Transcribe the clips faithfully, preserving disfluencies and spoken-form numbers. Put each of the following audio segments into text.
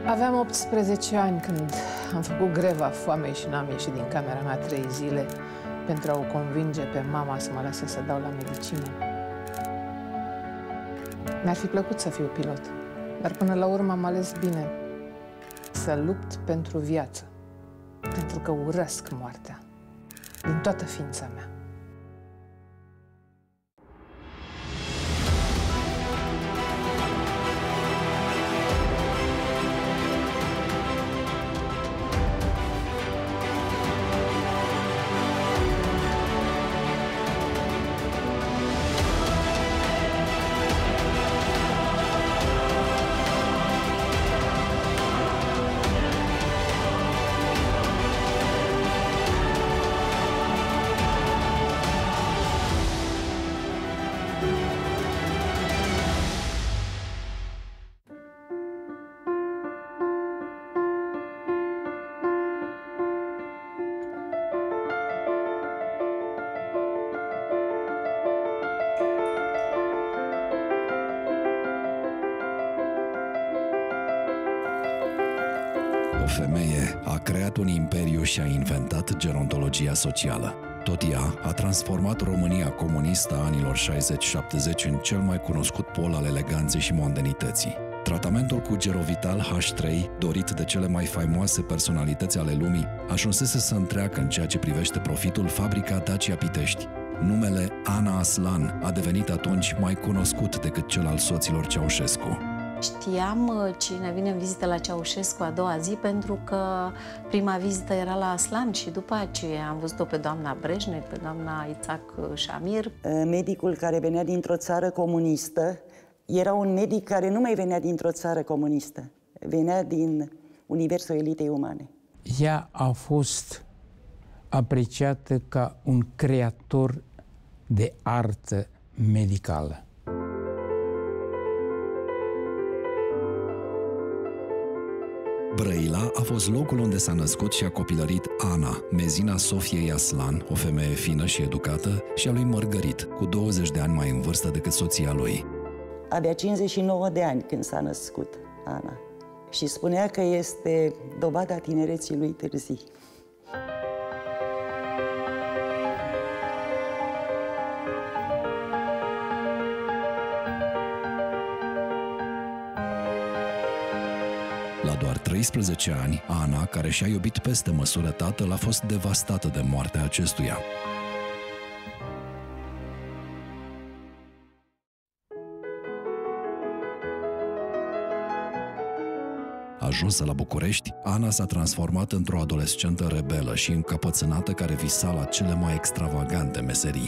Aveam optsprezece ani când am făcut greva foamei și n-am ieșit din camera mea trei zile pentru a o convinge pe mama să mă lase să dau la medicină. Mi-ar fi plăcut să fiu pilot, dar până la urmă am ales bine să lupt pentru viață, pentru că urăsc moartea din toată ființa mea. O femeie a creat un imperiu și a inventat gerontologia socială. Tot ea a transformat România comunistă a anilor șaizeci șaptezeci în cel mai cunoscut pol al eleganței și mondenității. Tratamentul cu Gerovital H trei, dorit de cele mai faimoase personalități ale lumii, ajunsese să întreacă în ceea ce privește profitul fabrica Dacia Pitești. Numele Ana Aslan a devenit atunci mai cunoscut decât cel al soților Ceaușescu. Știam cine vine în vizită la Ceaușescu a doua zi pentru că prima vizită era la Aslan și după aceea am văzut-o pe doamna Brejnev, pe doamna Itzhak Shamir. Medicul care venea dintr-o țară comunistă era un medic care nu mai venea dintr-o țară comunistă, venea din universul elitei umane. Ea a fost apreciată ca un creator de artă medicală. Brăila a fost locul unde s-a născut și a copilărit Ana, mezina Sofiei Aslan, o femeie fină și educată, și a lui Mărgărit, cu douăzeci de ani mai în vârstă decât soția lui. Avea cincizeci și nouă de ani când s-a născut Ana și spunea că este dovada tinereții lui târzii. La doar treisprezece ani, Ana, care și-a iubit peste măsură tatăl, a fost devastată de moartea acestuia. Ajunsă la București, Ana s-a transformat într-o adolescentă rebelă și încăpățânată care visa la cele mai extravagante meserii.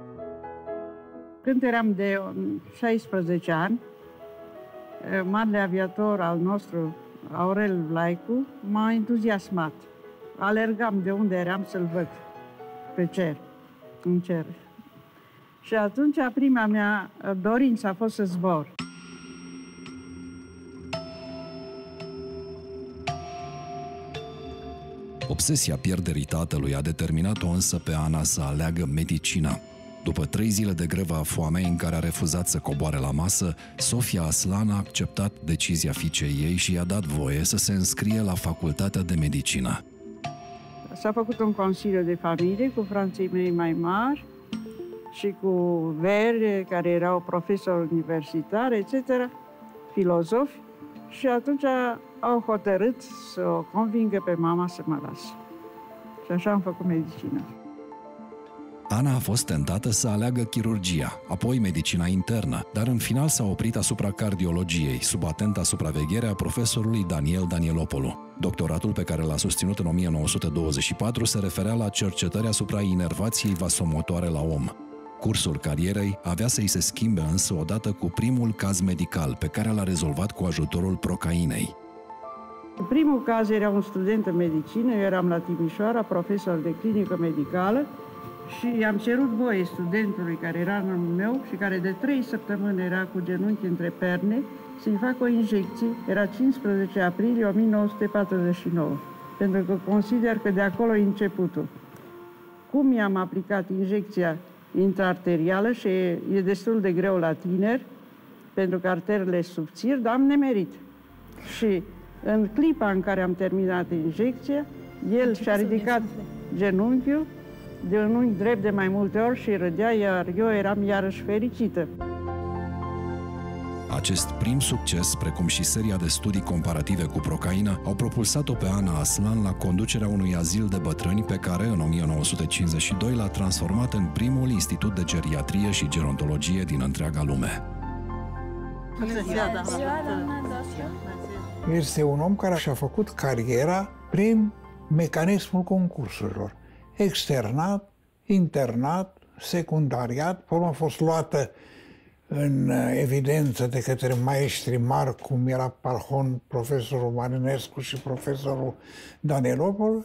Când eram de șaisprezece ani, marele aviator al nostru, Aurel Vlaicu, m-a entuziasmat. Alergam de unde eram să-l văd, pe cer, în cer. Și atunci prima mea dorință a fost să zbor. Obsesia pierderii tatălui a determinat-o însă pe Ana să aleagă medicina. După trei zile de grevă a foamei în care a refuzat să coboare la masă, Sofia Aslan a acceptat decizia fiicei ei și i-a dat voie să se înscrie la facultatea de medicină. S-a făcut un consiliu de familie cu frații mei mai mari și cu veri care erau profesori universitari, et cetera, filozofi, și atunci au hotărât să o convingă pe mama să mă lasă. Și așa am făcut medicină. Ana a fost tentată să aleagă chirurgia, apoi medicina internă, dar în final s-a oprit asupra cardiologiei, sub atenta supraveghere a profesorului Daniel Danielopolu. Doctoratul pe care l-a susținut în o mie nouă sute douăzeci și patru se referea la cercetări asupra inervației vasomotoare la om. Cursul carierei avea să-i se schimbe însă odată cu primul caz medical pe care l-a rezolvat cu ajutorul procainei. Primul caz era un student în medicină, eu eram la Timișoara, profesor de clinică medicală, și am cerut voie studentului care era în anul meu și care de trei săptămâni era cu genunchi între perne să-i fac o injecție. Era cincisprezece aprilie o mie nouă sute patruzeci și nouă, pentru că consider că de acolo e începutul. Cum i-am aplicat injecția intraarterială și e, e destul de greu la tineri, pentru că arterele subțiri, dar am nemerit. Și În clipa în care am terminat injecția, el și-a ridicat genunchiul de un unghi drept de mai multe ori și râdea, iar eu eram iarăși fericită. Acest prim succes, precum și seria de studii comparative cu procaina, au propulsat-o pe Ana Aslan la conducerea unui azil de bătrâni pe care, în o mie nouă sute cincizeci și doi, l-a transformat în primul institut de geriatrie și gerontologie din întreaga lume. Este un om care și-a făcut cariera prin mecanismul concursurilor. Externat, internat, secundariat, pe urmă a fost luată în evidență de către maestri mari, cum era Parhon, profesorul Marinescu și profesorul Danilopol.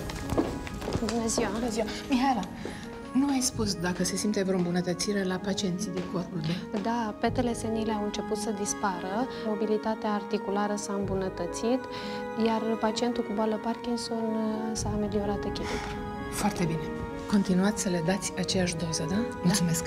Bună ziua! Bună ziua! Mihaela, nu ai spus dacă se simte vreo îmbunătățire la pacienții de corpul B? Da, petele senile au început să dispară, mobilitatea articulară s-a îmbunătățit, iar pacientul cu boală Parkinson s-a ameliorat echilibrul. Foarte bine. Continuați să le dați aceeași doză, da? Mulțumesc!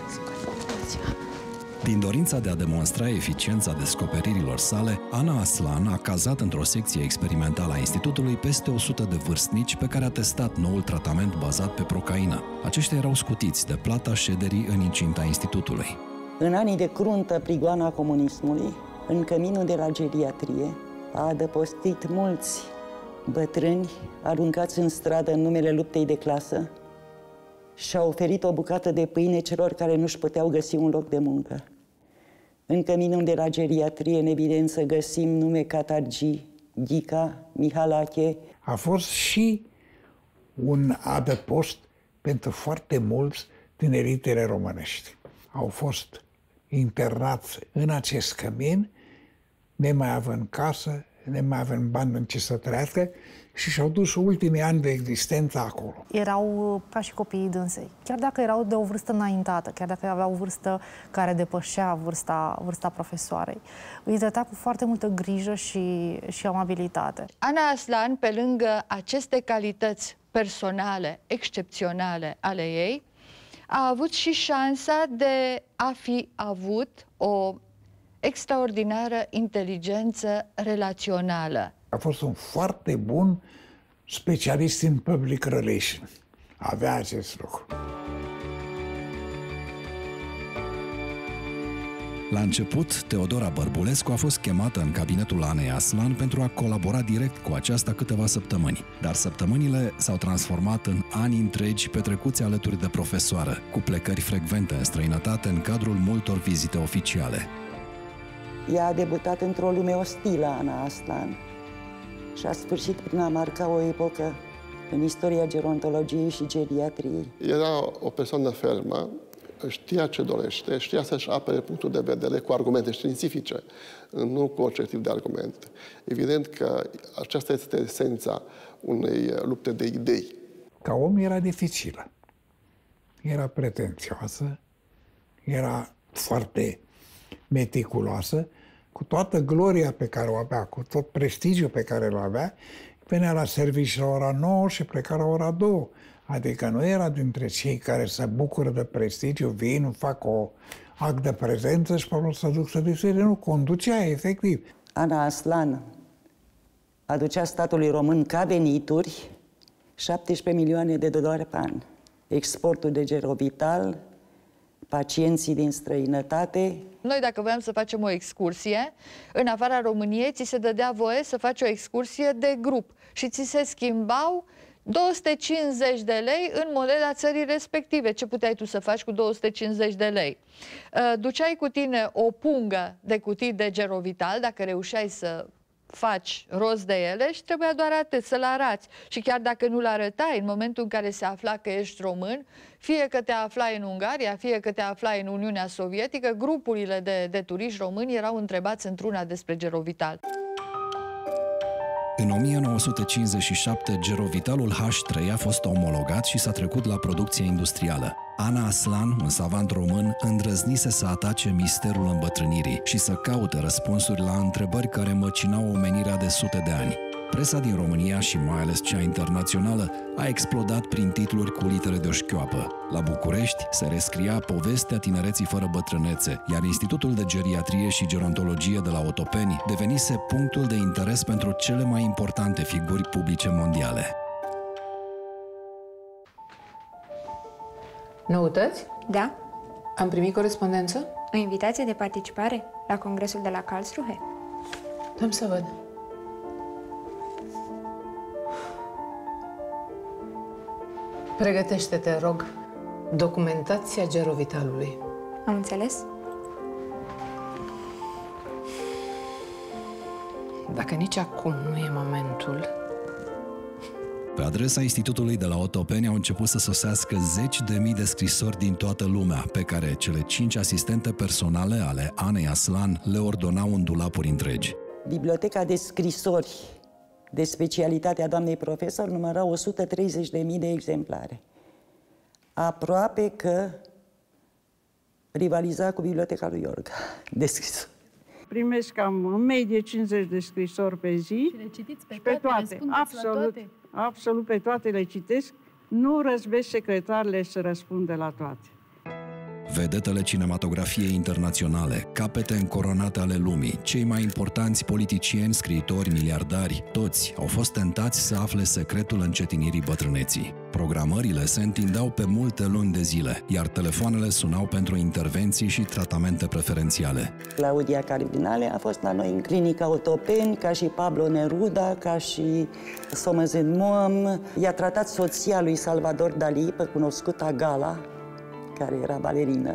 Din dorința de a demonstra eficiența descoperirilor sale, Ana Aslan a cazat într-o secție experimentală a institutului peste o sută de vârstnici pe care a testat noul tratament bazat pe procaină. Aceștia erau scutiți de plata șederii în incinta institutului. În anii de cruntă prigoana comunismului, în căminul de la geriatrie, a adăpostit mulți bătrâni aruncați în stradă în numele luptei de clasă și a oferit o bucată de pâine celor care nu-și puteau găsi un loc de muncă. În căminul de la geriatrie, în evidență, găsim nume Catargi, Ghica, Mihalache. A fost și un adăpost pentru foarte mulți din elitele românești. Au fost internați în acest cămin, nemai având casă, nemai având bani în ce să trăiască, și și-au dus ultimii ani de existență acolo. Erau ca și copiii dânsei. Chiar dacă erau de o vârstă înaintată, chiar dacă aveau o vârstă care depășea vârsta, vârsta profesoarei, îi trata cu foarte multă grijă și, și amabilitate. Ana Aslan, pe lângă aceste calități personale, excepționale ale ei, a avut și șansa de a fi avut o extraordinară inteligență relațională. A fost un foarte bun specialist în public relations. Avea acest lucru. La început, Teodora Bărbulescu a fost chemată în cabinetul Anei Aslan pentru a colabora direct cu aceasta câteva săptămâni. Dar săptămânile s-au transformat în ani întregi petrecuți alături de profesoară, cu plecări frecvente în străinătate în cadrul multor vizite oficiale. Ea a debutat într-o lume ostilă, Ana Aslan, și a sfârșit prin a marca o epocă în istoria gerontologiei și geriatriei. Era o persoană fermă, știa ce dorește, știa să-și apere punctul de vedere cu argumente științifice, nu cu orice tip de argumente. Evident că aceasta este esența unei lupte de idei. Ca om era dificilă. Era pretențioasă, era foarte meticuloasă, cu toată gloria pe care o avea, cu tot prestigiul pe care îl avea, venea la serviciu la ora nouă și pleca la ora două. Adică nu era dintre cei care se bucură de prestigiu, vin, fac o act de prezență și pe urmă să duc să distrige. Nu, conducea efectiv. Ana Aslan aducea statului român ca venituri șaptesprezece milioane de dolari pe an. Exportul de Gerovital, pacienții din străinătate. Noi, dacă voiam să facem o excursie, în afara României, ți se dădea voie să faci o excursie de grup și ți se schimbau două sute cincizeci de lei în moneda țării respective. Ce puteai tu să faci cu două sute cincizeci de lei? Duceai cu tine o pungă de cutii de Gerovital, dacă reușeai să faci rost de ele, și trebuia doar atât, să-l arați. Și chiar dacă nu-l arătai, în momentul în care se afla că ești român, fie că te aflai în Ungaria, fie că te aflai în Uniunea Sovietică, grupurile de, de turiști români erau întrebați într-una despre Gerovital. În o mie nouă sute cincizeci și șapte, Gerovitalul H trei a fost omologat și s-a trecut la producție industrială. Ana Aslan, un savant român, îndrăznise să atace misterul îmbătrânirii și să caute răspunsuri la întrebări care măcinau omenirea de sute de ani. Presa din România și mai ales cea internațională a explodat prin titluri cu litere de șchioapă. La București se rescria povestea tinereții fără bătrânețe, iar Institutul de Geriatrie și Gerontologie de la Otopeni devenise punctul de interes pentru cele mai importante figuri publice mondiale. Noutăți? Da. Am primit corespondență? O invitație de participare la congresul de la Karlsruhe. Dăm să văd. Pregătește-te, rog. Documentația gerovitalului. Am înțeles? Dacă nici acum nu e momentul... Pe adresa Institutului de la Otopeni au început să sosească zeci de mii de scrisori din toată lumea, pe care cele cinci asistente personale ale Anei Aslan le ordonau în dulapuri întregi. Biblioteca de scrisori de specialitatea doamnei profesor număra o sută treizeci de mii de exemplare. Aproape că rivaliza cu biblioteca lui Iorga de scrisori. Primesc cam în medie cincizeci de scrisori pe zi. Și le citiți pe, și pe toate, toate. Absolut, toate? absolut pe toate le citesc. Nu răzbesc secretarele să răspundă la toate. Vedetele cinematografiei internaționale, capete încoronate ale lumii, cei mai importanți politicieni, scriitori, miliardari, toți au fost tentați să afle secretul încetinirii bătrâneții. Programările se întindeau pe multe luni de zile, iar telefoanele sunau pentru intervenții și tratamente preferențiale. Claudia Cardinale a fost la noi în clinica Otopeni, ca și Pablo Neruda, ca și Somerset Maugham. I-a tratat soția lui Salvador Dalí, pe cunoscuta Gala, care era balerină.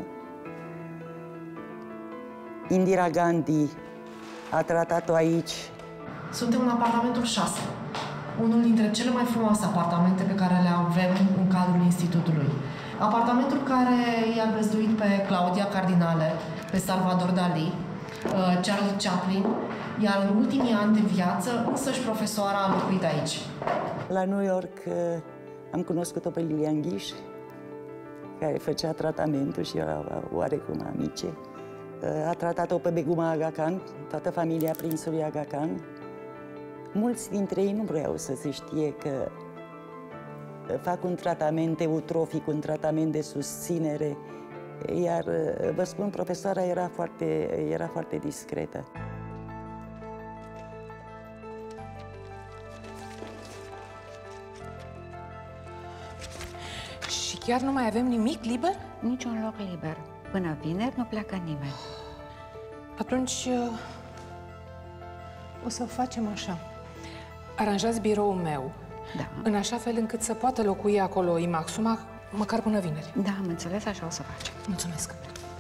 Indira Gandhi a tratat-o aici. Suntem în apartamentul șase, unul dintre cele mai frumoase apartamente pe care le avem în cadrul institutului. Apartamentul care i-a găzduit pe Claudia Cardinale, pe Salvador Dalí, Charlie Chaplin, iar în ultimii ani de viață, însăși profesoara a locuit aici. La New York am cunoscut-o pe Lilian Ghiș, care făcea tratamentul și era oarecum amice. A tratat-o pe Beguma Aga Khan, toată familia prințului Aga Khan. Mulți dintre ei nu vreau să se știe că fac un tratament eutrofic, un tratament de susținere, iar, vă spun, profesoara era foarte, era foarte discretă. Și chiar nu mai avem nimic liber? Niciun loc liber. Până vineri nu pleacă nimeni. Atunci o să facem așa. Aranjați biroul meu, da, în așa fel încât să poată locui acolo Imaxuma măcar până vineri. Da, am înțeles, așa o să facem. Mulțumesc.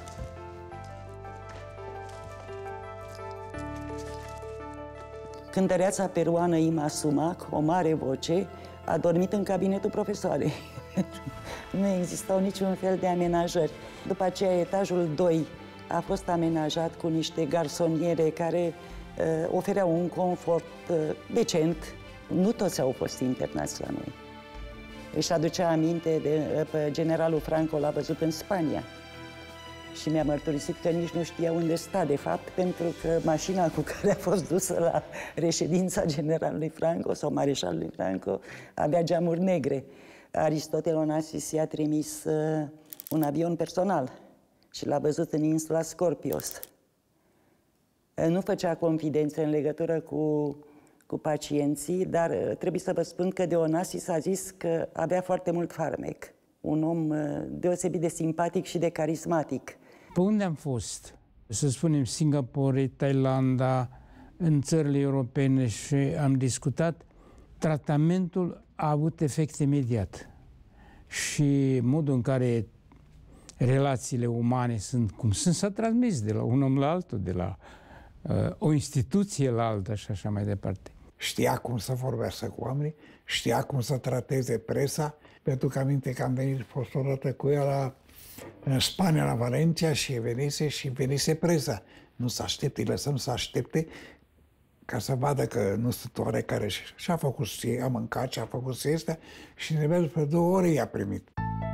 Cântăreața peruană Ima Sumac, o mare voce, a dormit în cabinetul profesoarei. Nu existau niciun fel de amenajări. După aceea, etajul doi a fost amenajat cu niște garsoniere care uh, ofereau un confort uh, decent. Nu toți au fost internați la noi. Își aducea aminte de uh, pe generalul Franco, l-a văzut în Spania. Și mi-a mărturisit că nici nu știa unde sta, de fapt, pentru că mașina cu care a fost dusă la reședința generalului Franco sau mareșalului Franco avea geamuri negre. Aristotel Onassis i-a trimis uh, un avion personal și l-a văzut în insula Scorpios. Uh, nu făcea confidențe în legătură cu, cu pacienții, dar uh, trebuie să vă spun că de Onassis a zis că avea foarte mult farmec. Un om uh, deosebit de simpatic și de carismatic. Pe unde am fost? Să spunem Singapore, Thailanda, în țările europene și am discutat, tratamentul a avut efect imediat. Și modul în care relațiile umane sunt cum sunt, s-a transmis de la un om la altul, de la uh, o instituție la alta și așa mai departe. Știa cum să vorbească cu oamenii, știa cum să trateze presa, pentru că aminte că am venit, fost o dată cu ea la, în Spania, la Valencia, și venise și venise presa. Nu să aștepte, lăsăm să aștepte ca să vadă că nu sunt oarecare. Și a făcut, a mâncat și a făcut siesta și ne după două ore i-a primit.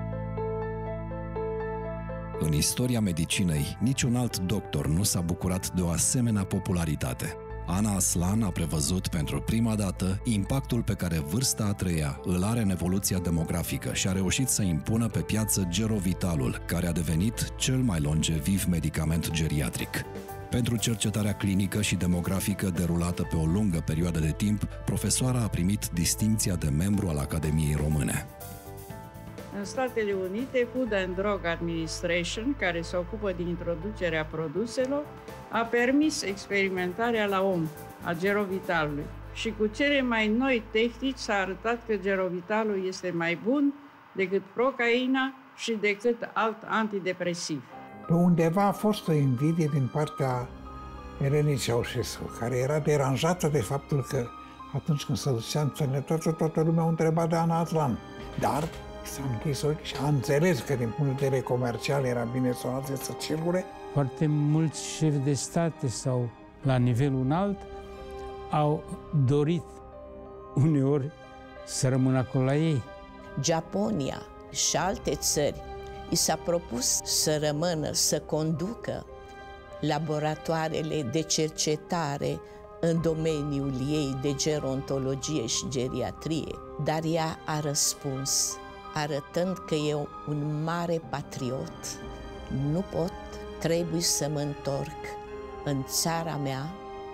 În istoria medicinei, niciun alt doctor nu s-a bucurat de o asemenea popularitate. Ana Aslan a prevăzut pentru prima dată impactul pe care vârsta a treia îl are în evoluția demografică și a reușit să impună pe piață Gerovitalul, care a devenit cel mai longeviv medicament geriatric. Pentru cercetarea clinică și demografică derulată pe o lungă perioadă de timp, profesoara a primit distincția de membru al Academiei Române. În Statele Unite, Food and Drug Administration, care se ocupă de introducerea produselor, a permis experimentarea la om a Gerovitalului și cu cele mai noi tehnici s-a arătat că Gerovitalul este mai bun decât procaina și decât alt antidepresiv. Pe undeva a fost o invidie din partea Elenei Ceaușescu, care era deranjată de faptul că atunci când se ducea în sănătate, toată lumea o întreba de Ana Aslan. Dar s-a închis ochi și a înțeles că din punct de vedere comercial era bine să o lase să circule. Foarte mulți șefi de state sau la nivelul înalt au dorit uneori să rămână acolo la ei. Japonia și alte țări i s-a propus să rămână, să conducă laboratoarele de cercetare în domeniul ei de gerontologie și geriatrie, dar ea a răspuns, arătând că e un mare patriot. Nu pot, trebuie să mă întorc în țara mea,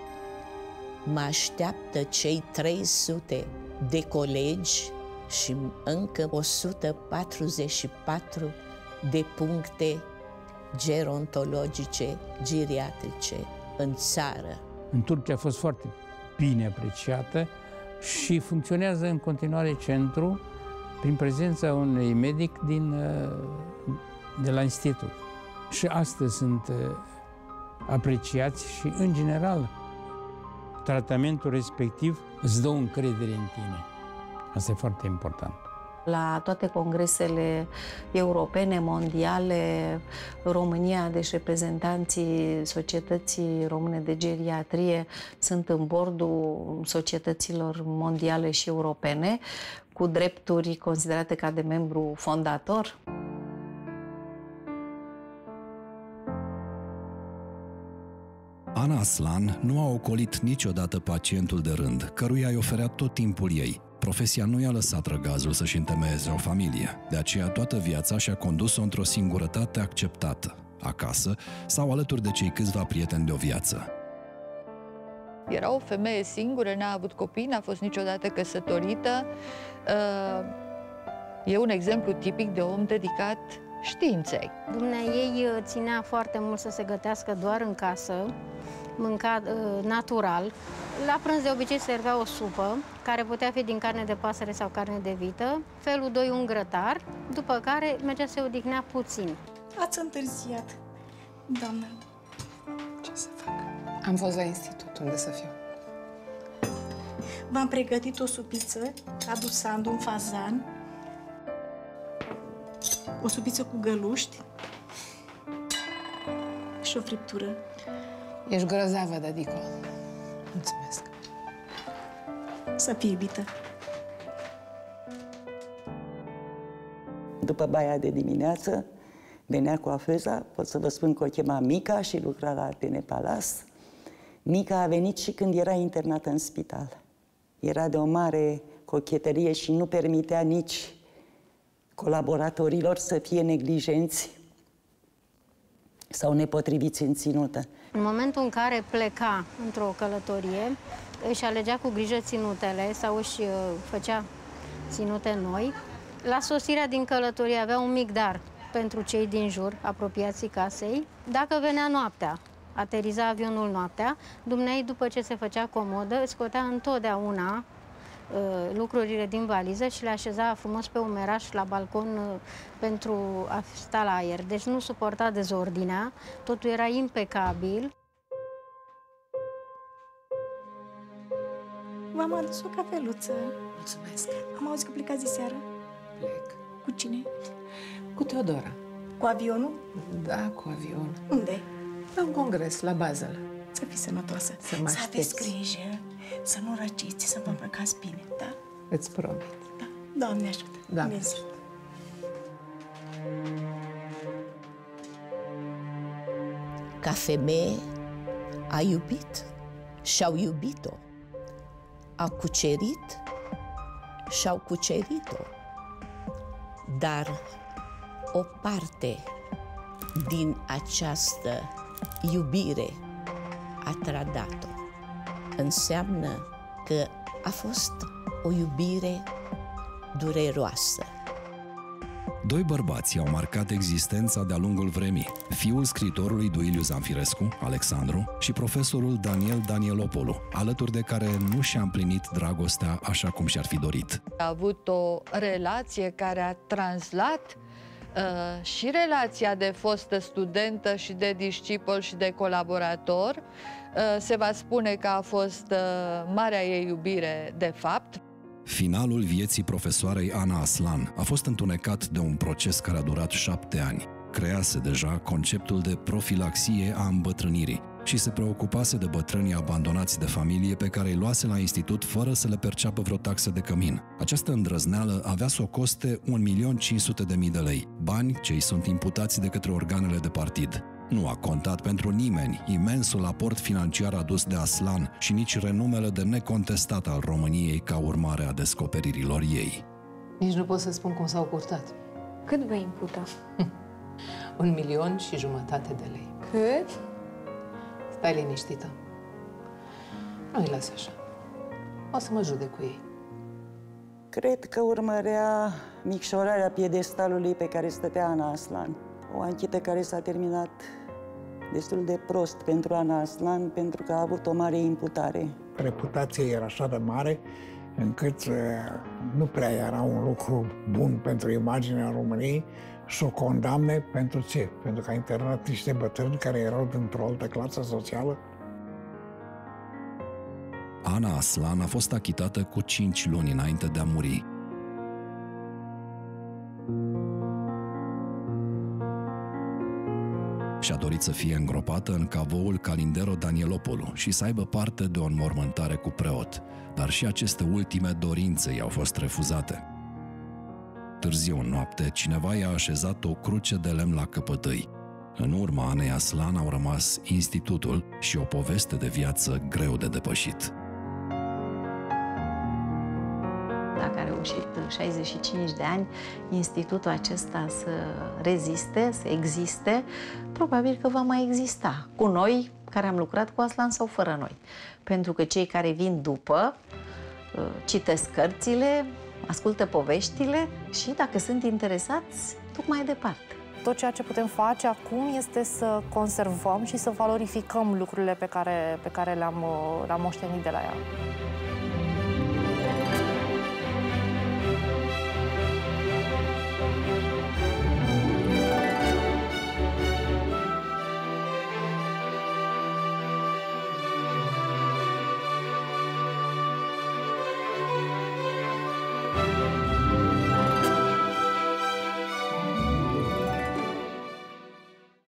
mă așteaptă cei trei sute de colegi și încă o sută patruzeci și patru de puncte gerontologice, geriatrice în țară. În Turcia a fost foarte bine apreciată și funcționează în continuare centru prin prezența unui medic din, de la institut. Și astăzi sunt apreciați și, în general, tratamentul respectiv îți dă o încredere în tine. Asta e foarte important. La toate congresele europene, mondiale, România, deci reprezentanții Societății Române de Geriatrie sunt în bordul societăților mondiale și europene, cu drepturi considerate ca de membru fondator. Ana Aslan nu a ocolit niciodată pacientul de rând, căruia i-a oferea tot timpul ei. Profesia nu i-a lăsat răgazul să-și întemeieze o familie, de aceea toată viața și-a condus-o într-o singurătate acceptată, acasă sau alături de cei câțiva prieteni de o viață. Era o femeie singură, n-a avut copii, n-a fost niciodată căsătorită. E un exemplu tipic de om dedicat științei. Dumneaei ținea foarte mult să se gătească doar în casă, mânca uh, natural. La prânz de obicei servea o supă, care putea fi din carne de pasăre sau carne de vită, felul doi un grătar, după care mergea să se odihnea puțin. Ați întârziat, doamnă. Ce să fac? Am fost la institut, unde să fiu? V-am pregătit o supiță, adusand un fazan, o supiță cu găluști și o friptură. Ești grozavă, Dadico. Mulțumesc. Să fii iubită. După baia de dimineață, venea coafeza, pot să vă spun că o chema Mica și lucra la Atene Palace. Mica a venit și când era internată în spital. Era de o mare cochetărie și nu permitea nici colaboratorilor să fie neglijenți sau nepotriviți în ținută. În momentul în care pleca într-o călătorie, își alegea cu grijă ținutele sau își făcea ținute noi. La sosirea din călătorie avea un mic dar pentru cei din jur, apropiații casei. Dacă venea noaptea, ateriza avionul noaptea, dumneai, după ce se făcea comodă, scotea întotdeauna lucrurile din valiză și le așeza frumos pe umeraș la balcon pentru a sta la aer. Deci nu suporta dezordinea, totul era impecabil. V-am adus o cafeluță. Mulțumesc. Am auzit că plecați seară. Plec. Cu cine? Cu Teodora. Cu avionul? Da, cu avionul. Unde? La un congres, la Basel. Să fii sănătoasă. Să mă Să aveți aștepți. grijă, să nu răciți, să vă îmbrăcați bine, da? Îți promit. Da. Doamne ajută. Doamne ajută. Ca femeie, a iubit și-au iubit-o, au cucerit și-au cucerit-o, dar o parte din această iubire a trădat-o. Înseamnă că a fost o iubire dureroasă. Doi bărbați au marcat existența de-a lungul vremii. Fiul scriitorului Duiliu Zanfirescu, Alexandru, și profesorul Daniel Danielopolu, alături de care nu și-a împlinit dragostea așa cum și-ar fi dorit. A avut o relație care a translat uh, și relația de fostă studentă și de discipol și de colaborator. Uh, se va spune că a fost uh, marea ei iubire de fapt. Finalul vieții profesoarei Ana Aslan a fost întunecat de un proces care a durat șapte ani. Crease deja conceptul de profilaxie a îmbătrânirii și se preocupase de bătrânii abandonați de familie pe care îi luase la institut fără să le perceapă vreo taxă de cămin. Această îndrăzneală avea să o coste un milion cinci sute de mii de lei, bani ce îi sunt imputați de către organele de partid. Nu a contat pentru nimeni imensul aport financiar adus de Aslan și nici renumele de necontestat al României ca urmare a descoperirilor ei. Nici nu pot să spun cum s-au purtat. Cât vă impută? Un milion și jumătate de lei. Cât? Stai liniștită. Nu-i las așa. O să mă judec cu ei. Cred că urmărea micșorarea piedestalului pe care stătea Ana Aslan. O anchetă care s-a terminat destul de prost pentru Ana Aslan, pentru că a avut o mare imputare. Reputația era așa de mare, încât nu prea era un lucru bun pentru imaginea României să o condamne pentru ce? Pentru că a internat niște bătrâni care erau dintr-o altă clasă socială. Ana Aslan a fost achitată cu cinci luni înainte de a muri. Și-a dorit să fie îngropată în cavoul Calindero Danielopolu și să aibă parte de o înmormântare cu preot, dar și aceste ultime dorințe i-au fost refuzate. Târziu în noapte, cineva i-a așezat o cruce de lemn la căpătâi. În urma Anei Aslan au rămas institutul și o poveste de viață greu de depășit. Dacă a reușit șaizeci și cinci de ani institutul acesta să reziste, să existe, probabil că va mai exista cu noi care am lucrat cu Aslan sau fără noi. Pentru că cei care vin după citesc cărțile, ascultă poveștile și dacă sunt interesați, duc mai departe. Tot ceea ce putem face acum este să conservăm și să valorificăm lucrurile pe care, pe care le-am le-am moștenit de la ea.